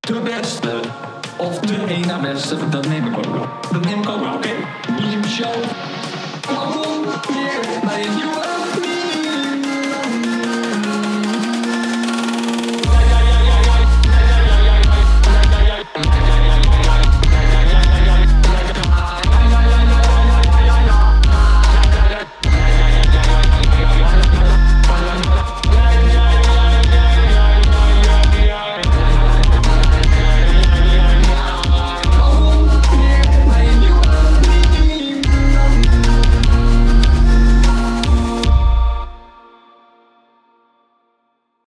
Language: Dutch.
De beste. Of de één na beste. Dat neem ik ook wel. Dat neem ik ook wel, oké? Show.